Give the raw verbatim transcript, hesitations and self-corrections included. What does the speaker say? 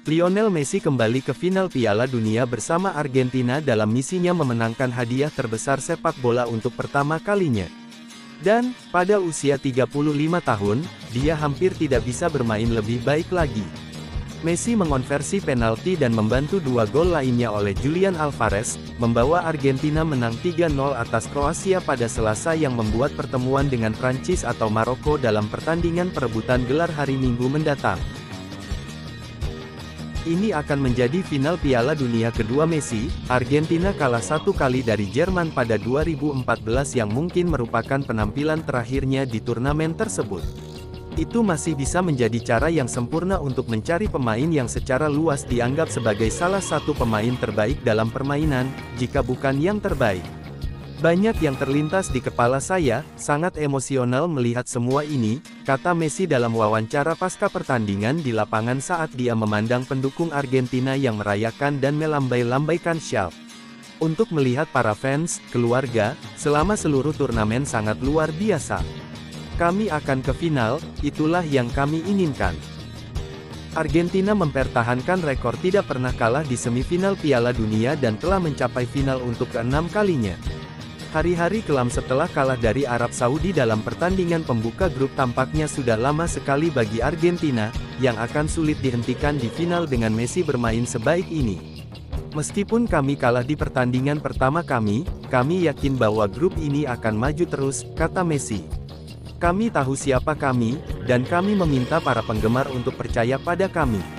Lionel Messi kembali ke final Piala Dunia bersama Argentina dalam misinya memenangkan hadiah terbesar sepak bola untuk pertama kalinya. Dan, pada usia tiga puluh lima tahun, dia hampir tidak bisa bermain lebih baik lagi. Messi mengonversi penalti dan membantu dua gol lainnya oleh Julian Alvarez, membawa Argentina menang tiga nol atas Kroasia pada Selasa yang membuat pertemuan dengan Prancis atau Maroko dalam pertandingan perebutan gelar hari Minggu mendatang. Ini akan menjadi final Piala Dunia kedua Messi. Argentina kalah satu kali dari Jerman pada dua ribu empat belas yang mungkin merupakan penampilan terakhirnya di turnamen tersebut. Itu masih bisa menjadi cara yang sempurna untuk mencari pemain yang secara luas dianggap sebagai salah satu pemain terbaik dalam permainan, jika bukan yang terbaik. Banyak yang terlintas di kepala saya, sangat emosional melihat semua ini, kata Messi dalam wawancara pasca pertandingan di lapangan saat dia memandang pendukung Argentina yang merayakan dan melambai-lambaikan syal. Untuk melihat para fans, keluarga, selama seluruh turnamen sangat luar biasa. Kami akan ke final, itulah yang kami inginkan. Argentina mempertahankan rekor tidak pernah kalah di semifinal Piala Dunia dan telah mencapai final untuk keenam kalinya. Hari-hari kelam setelah kalah dari Arab Saudi dalam pertandingan pembuka grup tampaknya sudah lama sekali bagi Argentina, yang akan sulit dihentikan di final dengan Messi bermain sebaik ini. Meskipun kami kalah di pertandingan pertama kami, kami yakin bahwa grup ini akan maju terus, kata Messi. Kami tahu siapa kami, dan kami meminta para penggemar untuk percaya pada kami.